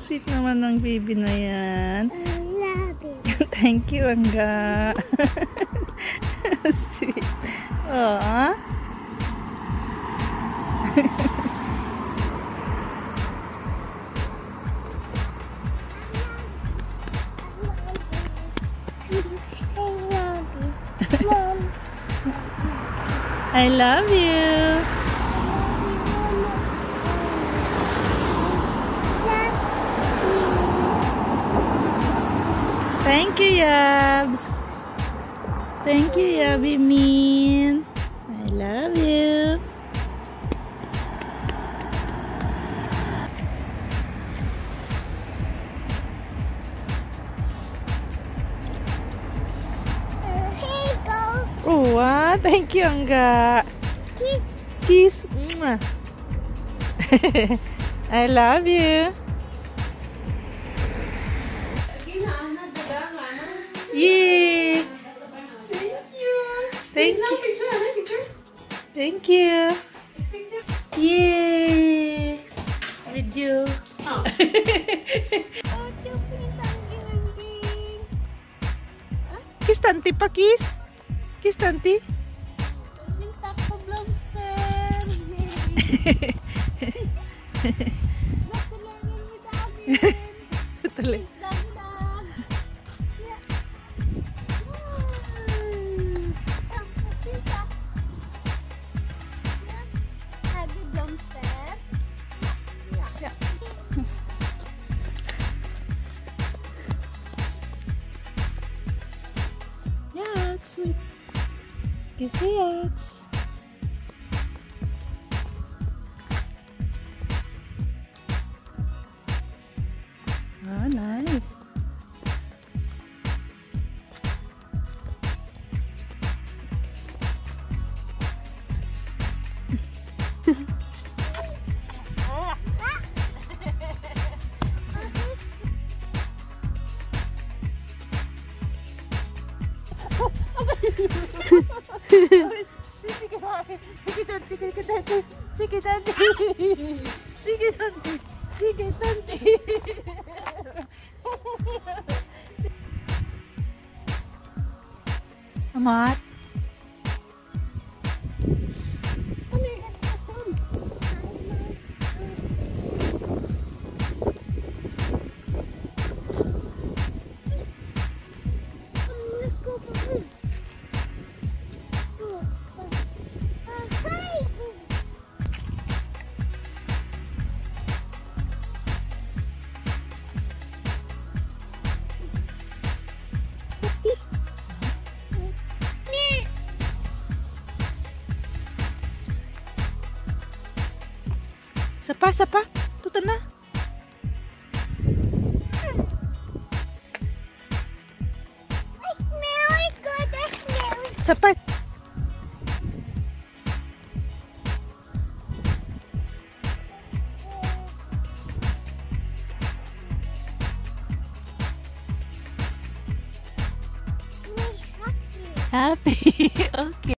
sweet naman ng baby na yan. I love it. Thank you, Angga. Sweet. Aww. I love you. Thank you, Yabs. Thank you, Yabby Mean. I love you. Here you go. Oh, wow. Thank you, Angga. Kiss. Kiss. Mwah. I love you. Yay! Thank you. Thank you. Picture. Thank you. Picture. Yay! With you. Oh. Oh, please, anjing. Kiss Tanti pa, kiss. Kiss Tanti. Cinta ko, Blomster. Nakulangan mo dami. Talaga. Yeah, it's sweet. Kissy eggs. Ah, nice. Sige, Tanti. Amat. Sapa. Tuto na. Sapa. Happy. Okay.